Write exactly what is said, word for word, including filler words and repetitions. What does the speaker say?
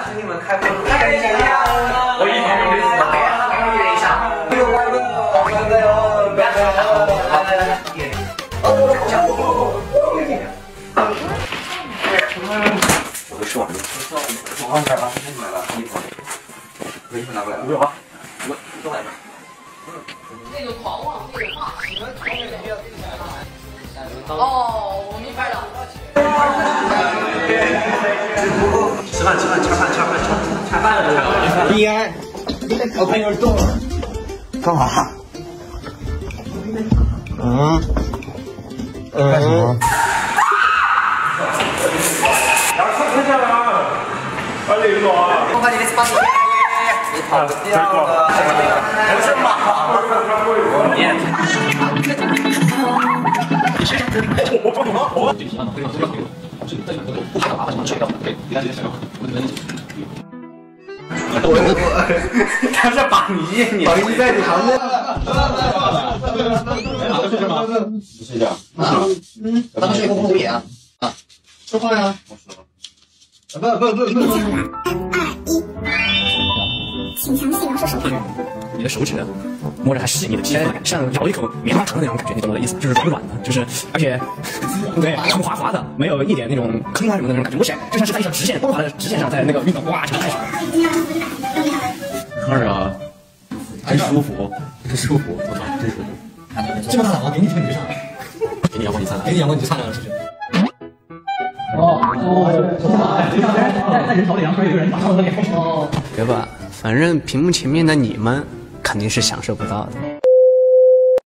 请你们开会，开一下呀！我一旁边是大呀，两个人以上。哎呦，乖乖，乖乖哟，乖乖哟，来来来，点。哦，讲哦，点点。我都吃完了。我放这儿啊，先买了衣服。我衣服拿过来了。不用啊，我都来着。 那个狂妄那个话，喜欢狂妄的不要自己来。哦，我明白了。 吃饭吃饭吃饭吃饭吃饭吃饭。B I， 我看有点动了。干嘛？嗯嗯。干什么？要吃吃下来啊！快点走啊！我把你的spawn耶耶耶！你跑不掉的。不是马。他是榜一，你榜一在你旁边。试一下。嗯，咱们是一个公演啊。啊，说话呀。我说。不不不不。三二一，请详细描述手法。你的手指摸着它细腻的肌肤，像咬一口棉花糖的那种感觉，你懂我的意思？就是软软的，就是而且对，很滑滑的，没有一点那种坑啊什么的那种感觉，不是，就像是在一条直线光滑的直线上，在那个运动，哇，真太爽了。看着啊，真舒服，真舒服，我操，真舒服。这么大胆吗？给你天你就上，给你阳光你灿烂，给你阳光你就灿烂了，是不是？哦哦，在在人潮里，然后有一个人马上在那里。哦，别吧，反正屏幕前面的你们肯定是享受不到的。